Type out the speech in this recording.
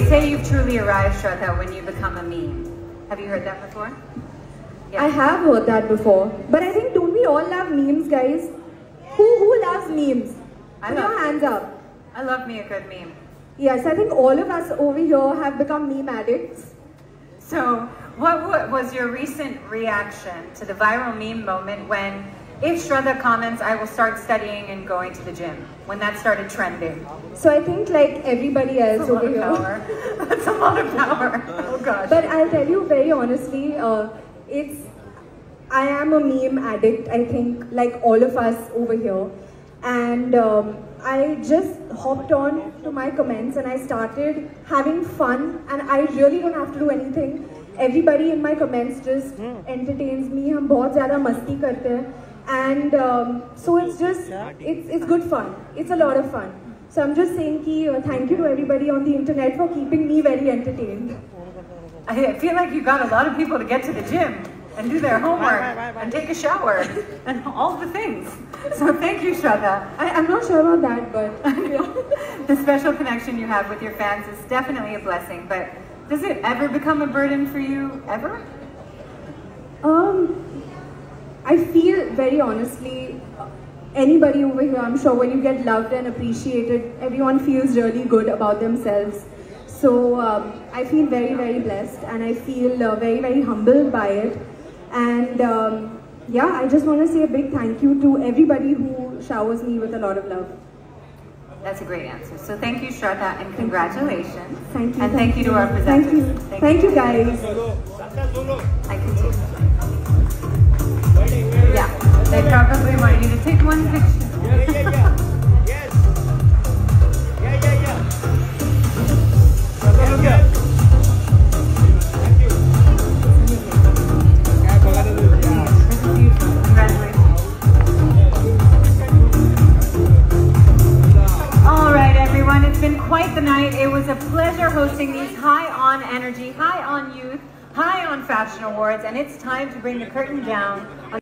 say you've truly arrived, Shraddha, when you become a meme. Have you heard that before? Yeah. I have heard that before. But I think, don't we all love memes, guys? Who loves memes? Put your hands up. I love me a good meme. Yes, I think all of us over here have become meme addicts. So, what was your recent reaction to the viral meme moment when, if Shraddha comments, I will start studying and going to the gym, when that started trending? So I think like everybody else over here. That's a lot of power. Oh gosh. But I'll tell you very honestly, I am a meme addict, I think, like all of us over here. And I just hopped on to my comments and I started having fun, and I really don't have to do anything. Everybody in my comments just entertains me. हम बहुत ज़्यादा मस्ती करते हैं. And so it's just, it's good fun. It's a lot of fun. So I'm just saying thank you to everybody on the internet for keeping me very entertained. I feel like you got a lot of people to get to the gym and do their homework and take a shower and all the things. So thank you, Shraddha. I'm not sure about that, but the special connection you have with your fans is definitely a blessing, but does it ever become a burden for you, ever? I feel very honestly, anybody over here, I'm sure when you get loved and appreciated, everyone feels really good about themselves. So I feel very, very blessed, and I feel very, very humbled by it. And yeah, I just want to say a big thank you to everybody who showers me with a lot of love. That's a great answer. So thank you, Shraddha, and congratulations. Thank you. And thank you to our presenters. Thank you, guys. I can take it. Yeah, they probably want you to take one picture. Yes. Thank you. Congratulations. All right, everyone, it's been quite the night. It was a pleasure hosting these High on Energy, High on Youth, High on Fashion Awards, and it's time to bring the curtain down.